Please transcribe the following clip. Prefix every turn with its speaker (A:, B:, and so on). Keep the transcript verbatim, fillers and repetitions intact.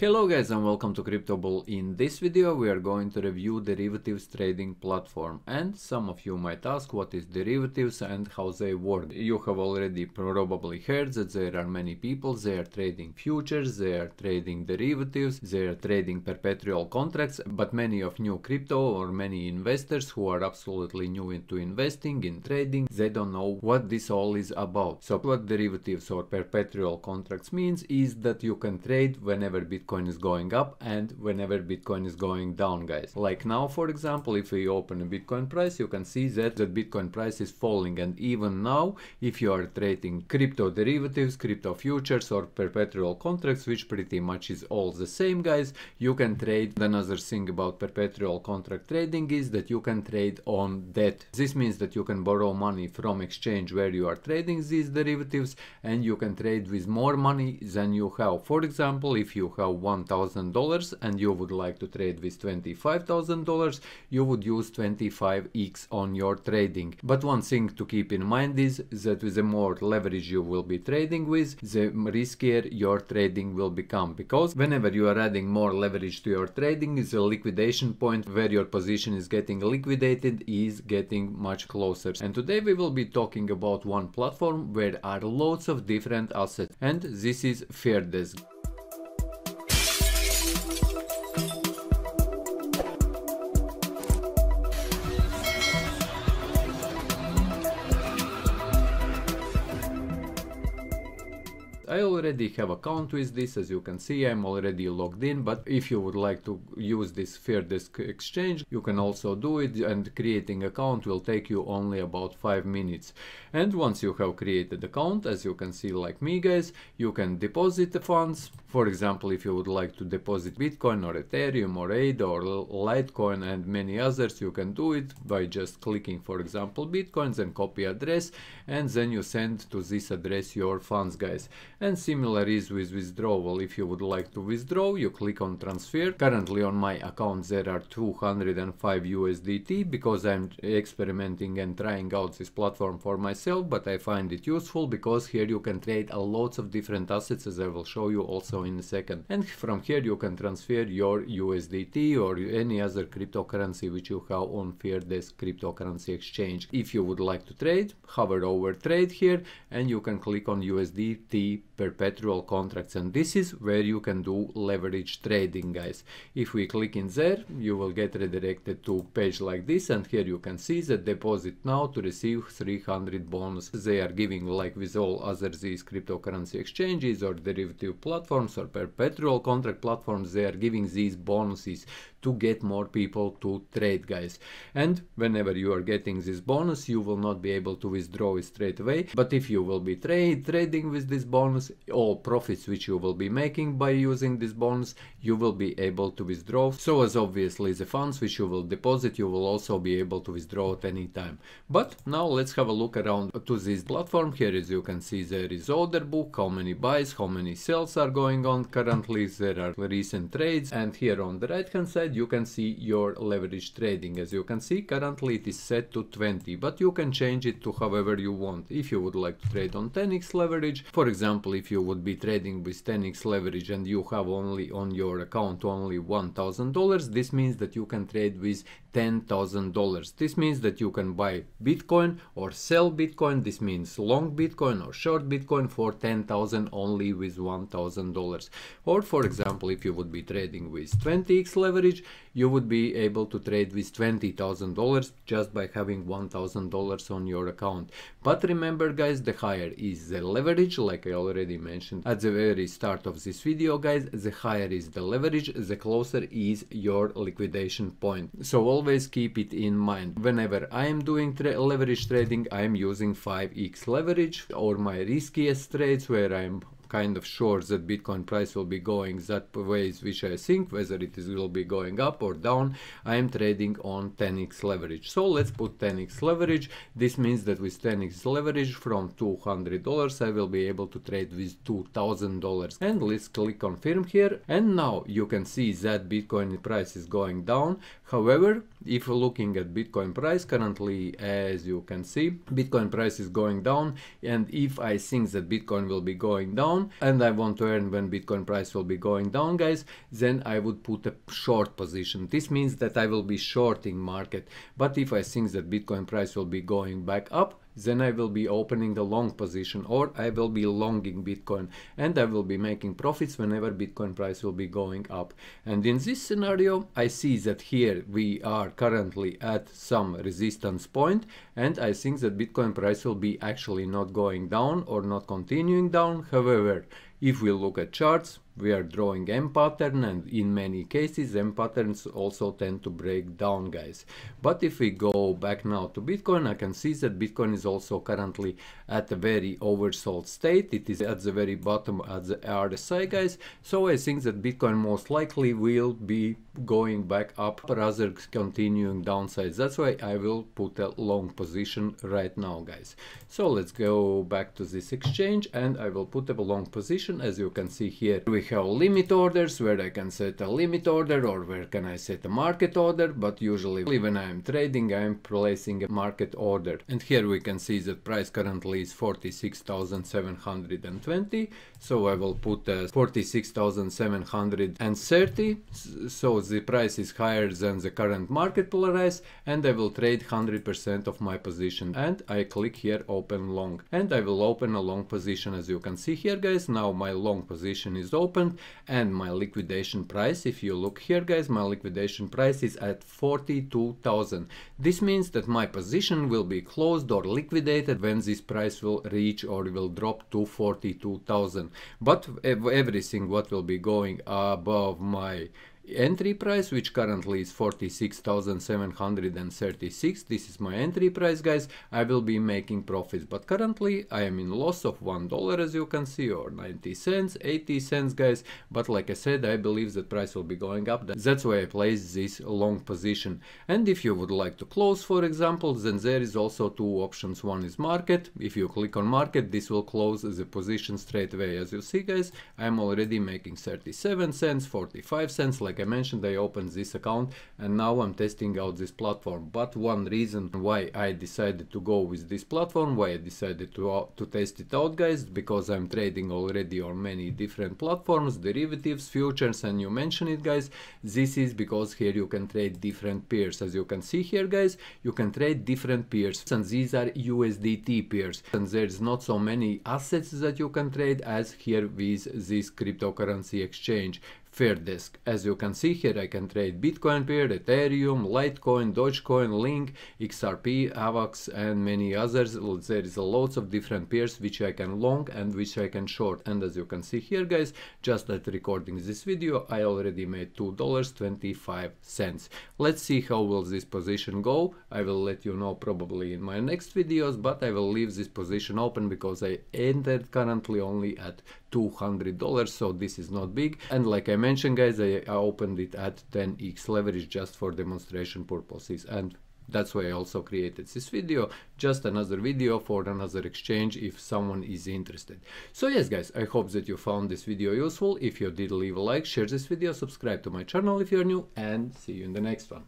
A: Hello guys and welcome to CryptoBull. In this video we are going to review derivatives trading platform, and some of you might ask what is derivatives and how they work. You have already probably heard that there are many people, they are trading futures, they are trading derivatives, they are trading perpetual contracts, but many of new crypto or many investors who are absolutely new into investing, in trading, they don't know what this all is about. So what derivatives or perpetual contracts means is that you can trade whenever Bitcoin is going up and whenever Bitcoin is going down, guys. Like now, for example, if we open a Bitcoin price, you can see that the Bitcoin price is falling, and even now if you are trading crypto derivatives, crypto futures or perpetual contracts, which pretty much is all the same, guys, you can trade. Another thing about perpetual contract trading is that you can trade on debt. This means that you can borrow money from exchange where you are trading these derivatives, and you can trade with more money than you have. For example, if you have one thousand dollars and you would like to trade with twenty-five thousand dollars, you would use twenty-five x on your trading. But one thing to keep in mind is that with the more leverage you will be trading with, the riskier your trading will become, because whenever you are adding more leverage to your trading, the liquidation point where your position is getting liquidated is getting much closer. And today we will be talking about one platform where are lots of different assets, and this is Fairdesk. I already have account with this, as you can see I'm already logged in, but if you would like to use this Fairdesk exchange, you can also do it, and creating account will take you only about five minutes. And once you have created account, as you can see, like me, guys, you can deposit the funds. For example, if you would like to deposit Bitcoin or Ethereum or A D A or Litecoin and many others, you can do it by just clicking, for example, Bitcoins and copy address, and then you send to this address your funds, guys. And similar is with withdrawal. If you would like to withdraw, you click on transfer. Currently on my account there are two hundred five U S D T, because I'm experimenting and trying out this platform for myself, but I find it useful because here you can trade a lots of different assets, as I will show you also in a second. And from here you can transfer your U S D T or any other cryptocurrency which you have on Fairdesk cryptocurrency exchange. If you would like to trade, hover over trade here and you can click on U S D T perpetual contracts, and this is where you can do leverage trading, guys. If we click in there, you will get redirected to a page like this, and here you can see that deposit now to receive three hundred bonus. They are giving, like with all other these cryptocurrency exchanges or derivative platforms or perpetual contract platforms, they are giving these bonuses to get more people to trade, guys. And whenever you are getting this bonus, you will not be able to withdraw it straight away, but if you will be trade trading with this bonus, all profits which you will be making by using this bonus, you will be able to withdraw. So as obviously the funds which you will deposit, you will also be able to withdraw at any time. But now let's have a look around to this platform. Here, as you can see, there is order book, how many buys, how many sells are going on currently, there are recent trades, and here on the right hand side you can see your leverage trading. As you can see, currently it is set to twenty, but you can change it to however you want. If you would like to trade on ten x leverage, for example, if you would be trading with ten x leverage and you have only on your account only one thousand dollars, this means that you can trade with ten thousand dollars. This means that you can buy Bitcoin or sell Bitcoin. This means long Bitcoin or short Bitcoin for ten thousand only with one thousand dollars. Or for example, if you would be trading with twenty x leverage, you would be able to trade with twenty thousand dollars just by having one thousand dollars on your account. But remember, guys, the higher is the leverage, like I already mentioned at the very start of this video, guys, the higher is the leverage, the closer is your liquidation point. So always keep it in mind. Whenever I am doing tra leverage trading, I am using five x leverage, or my riskiest trades where I am kind of sure that Bitcoin price will be going that ways which I think, whether it is will be going up or down, I am trading on ten x leverage. So let's put ten x leverage. This means that with ten x leverage from two hundred dollars I will be able to trade with two thousand dollars. And let's click confirm here, and now you can see that Bitcoin price is going down. However, if looking at Bitcoin price currently, as you can see, Bitcoin price is going down, and if I think that Bitcoin will be going down, down and I want to earn when Bitcoin price will be going down, guys, then I would put a short position. This means that I will be shorting market. But if I think that Bitcoin price will be going back up, then I will be opening a long position, or I will be longing Bitcoin, and I will be making profits whenever Bitcoin price will be going up. And in this scenario, I see that here we are currently at some resistance point, and I think that Bitcoin price will be actually not going down or not continuing down. However, if we look at charts, we are drawing M pattern, and in many cases M patterns also tend to break down, guys. But if we go back now to Bitcoin, I can see that Bitcoin is also currently at a very oversold state. It is at the very bottom at the R S I, guys. So I think that Bitcoin most likely will be going back up rather continuing downside. That's why I will put a long position right now, guys. So let's go back to this exchange and I will put a long position. As you can see here, we have limit orders where I can set a limit order, or where can I set a market order, but usually when I am trading I am placing a market order. And here we can see that price currently is forty-six thousand seven hundred twenty, so I will put uh, forty-six thousand seven hundred thirty, so the price is higher than the current market price, and I will trade one hundred percent of my position. And I click here open long, and I will open a long position. As you can see here, guys, now my long position is opened, and my liquidation price, if you look here, guys, my liquidation price is at forty-two thousand. This means that my position will be closed or liquidated when this price will reach or will drop to forty-two thousand. But everything what will be going above my entry price, which currently is forty-six thousand seven hundred thirty-six, this is my entry price, guys, I will be making profits. But currently I am in loss of one dollar, as you can see, or ninety cents, eighty cents, guys. But like I said, I believe that price will be going up. That's why I place this long position. And if you would like to close, for example, then there is also two options. One is market. If you click on market, this will close the position straight away. As you see, guys, I'm already making thirty-seven cents, forty-five cents. Like I mentioned, I opened this account and now I'm testing out this platform. But one reason why I decided to go with this platform, why I decided to, uh, to test it out, guys, because I'm trading already on many different platforms, derivatives, futures, and you mentioned it, guys. This is because here you can trade different pairs. As you can see here, guys, you can trade different pairs, and these are U S D T pairs, and there's not so many assets that you can trade as here with this cryptocurrency exchange, Fairdesk. As you can see here, I can trade Bitcoin pair, Ethereum, Litecoin, Dogecoin, Link, X R P, AVAX, and many others. There is a lots of different pairs which I can long and which I can short. And as you can see here, guys, just at recording this video, I already made two dollars and twenty-five cents. Let's see how will this position go. I will let you know probably in my next videos, but I will leave this position open because I entered currently only at two hundred dollars, so this is not big. And like I mentioned, guys, I, I opened it at ten X leverage just for demonstration purposes, and that's why I also created this video, just another video for another exchange if someone is interested. So yes, guys, I hope that you found this video useful. If you did, leave a like, share this video, subscribe to my channel if you're new, and see you in the next one.